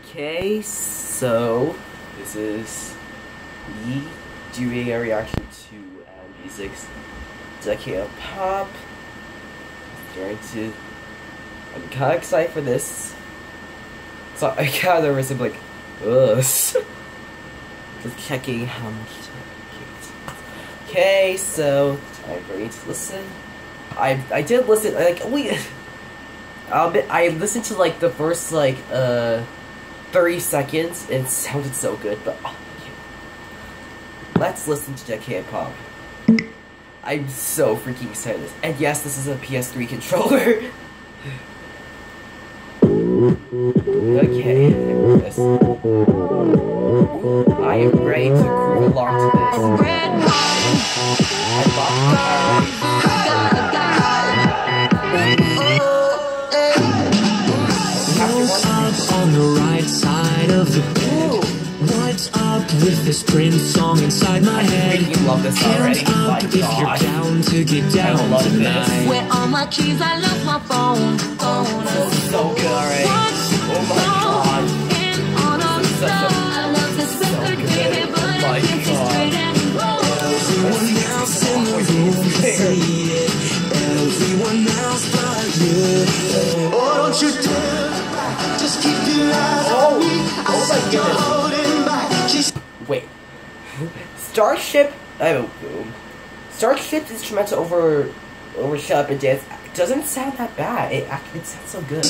Okay, so this is me doing a reaction to Adamusic's Decade of Pop. I'm kind of excited for this. So I kind of nervous. I'm like, ugh. Just checking how much time. Okay, so I'm ready to listen. I did listen. I listened to like the first 30 seconds and it sounded so good, but let's listen to Decade of Pop. I'm so freaking excited. And yes, this is a PS3 controller. Okay, this. I am ready to groove along to this. On the right side of the bed. What's up with this Prince song inside my head? You love this already. Up if you're down to get down tonight. Where all my keys, I lost my phone. This is so good already. Oh my god. This is such a so good. Oh my god. Everyone else in the room can see it. Everyone else but you. Oh, don't you dare. Just keep your eyes on me. Oh my goodness. Wait. Starship's instrumental over Shut Up and Dance doesn't sound that bad. It sounds so good.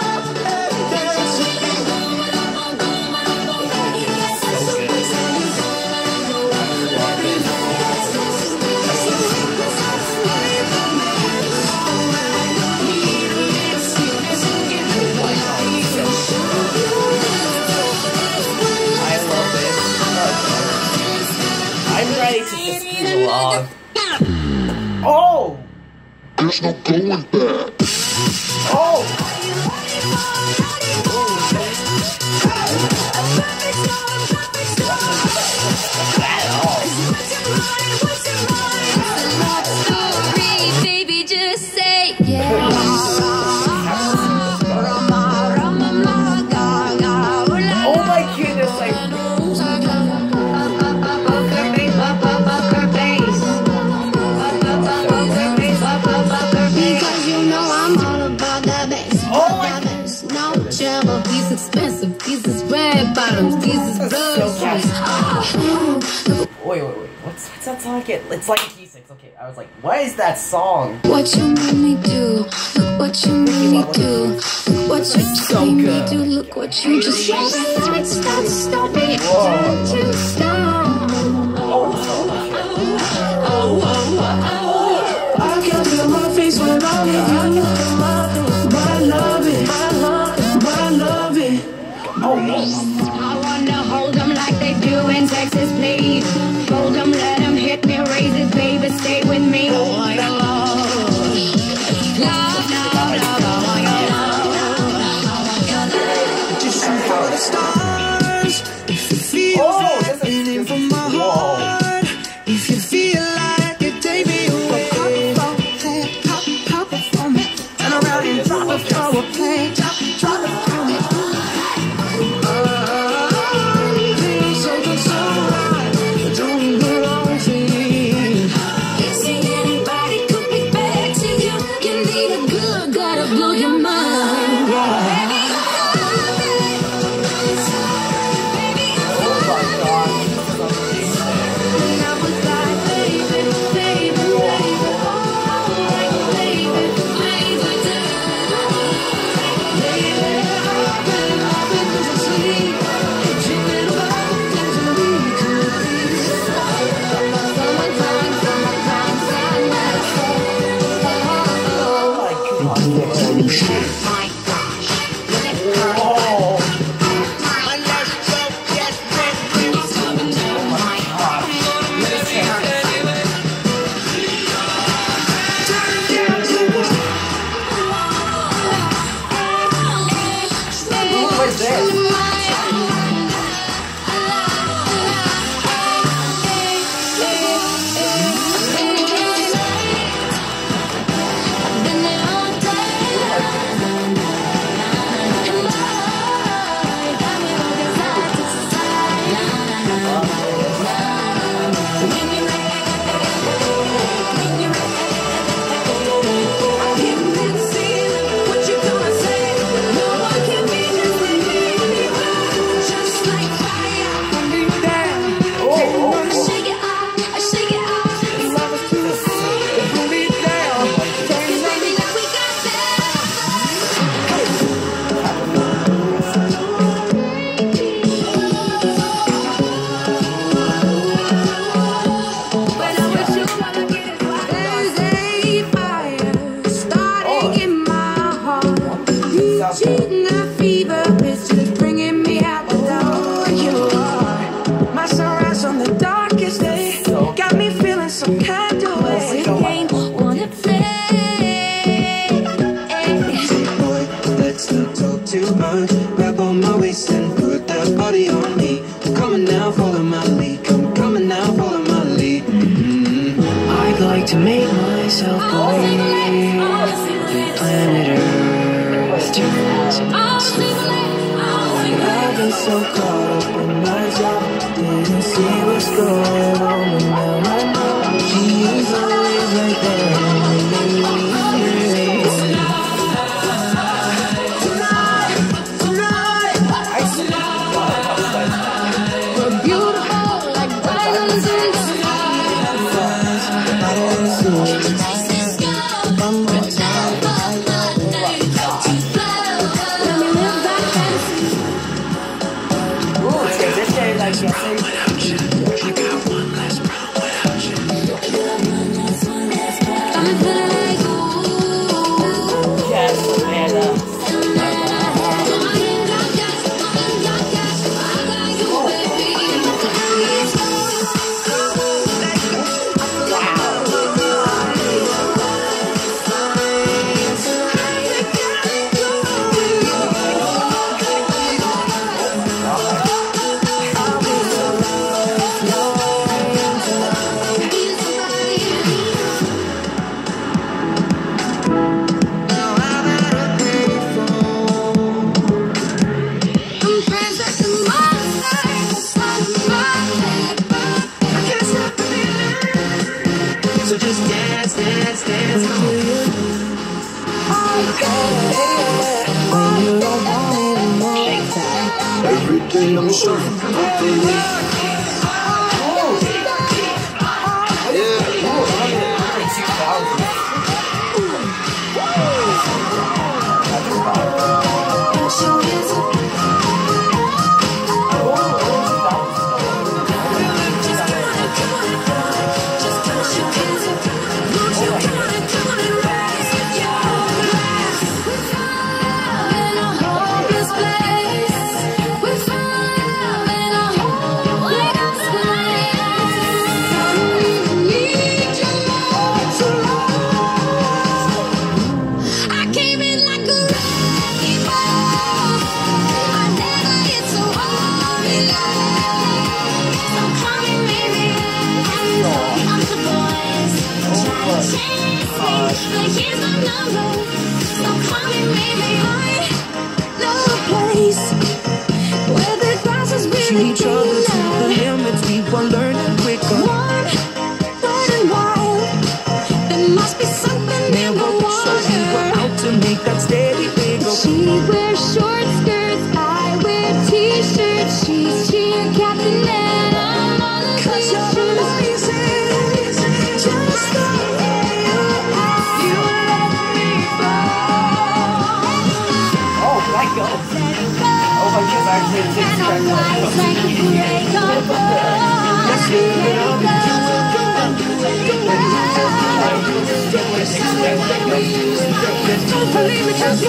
I'm ready to just move along. Oh! There's no going back. Oh! Baby, just say yeah. Oh my goodness, These expensive, these is red bottoms, these is blood. Wait. What's that song again? It's like a G6. Okay, I was like, what is that song? What you made me do, look what you made me do, look what you so made me good. do, look what you just stop me, Whoa. to stop. I can feel my face when I'm with you. My love it. I wanna hold them like they do in Texas, please. Hold them, let them hit me, raise it, baby, stay with me. Oh, your love. Just shoot for the stars. If it feels like beating from my heart. If you feel like it, take me away. Pop it for me. Turn around and drop it for a play. Drop it for me. grab on my waist and put that body on me. I'm coming now, follow my lead. Coming now, follow my lead. I'd like to make myself believe that planet Earth turns into stone. I've been so caught up in my job, didn't see what's going on, but now I know she is always right there. We're beautiful like diamonds in the So just dance, dance, dance. When you don't want me to move, everything I'm showing properly. Treat each other to the limits, we will learn and quicker. Running wild, there must be something in the water. So we were out to make that steady wiggle. She wears short skirts, I wear t-shirts. She's cheer captain and I'm on a Cause you're amazing, just the way you are. You let me fall. Oh my god! Oh my god, actually it's And I'm wise like a break Let's live it up and do Don't believe it, just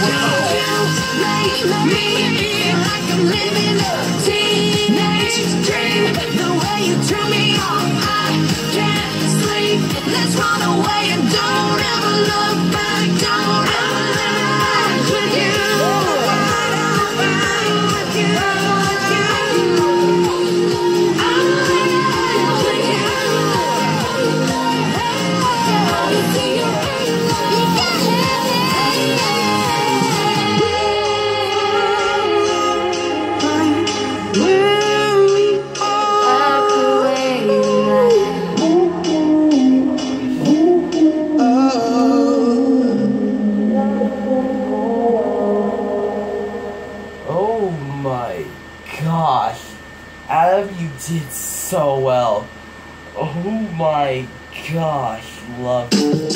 make me feel like I'm living a teenage dream. The way you turn me on, I can't sleep. Let's run away and don't ever look back. Don't ever look back with you. Oh my gosh. Adam, you did so well. Oh my gosh. Love it.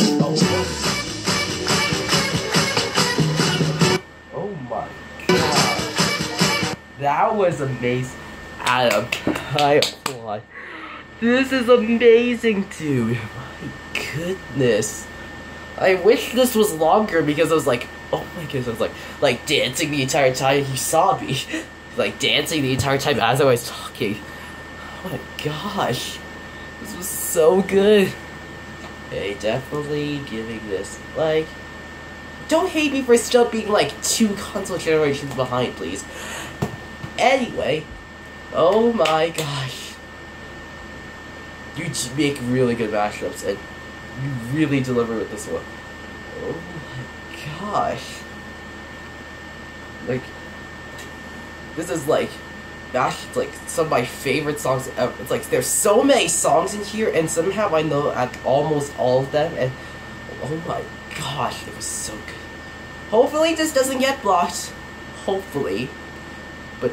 Oh my gosh. That was amazing. Adam, I applaud. This is amazing, dude. My goodness. I wish this was longer because I was like, oh my goodness, I was like dancing the entire time he saw me. Like dancing the entire time as I was talking. Oh my gosh. This was so good. Hey, definitely giving this like don't hate me for still being like 2 console generations behind, please. Anyway, oh my gosh. You make really good mashups, and you really deliver with this one. Oh my gosh. Like, this is like, gosh, it's like some of my favorite songs ever. It's like, there's so many songs in here, and somehow I know almost all of them, and oh my gosh, it was so good. Hopefully this doesn't get blocked. Hopefully. But,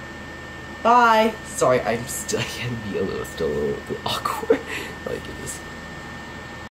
bye. Sorry, I can be still a little bit awkward. Like, it is.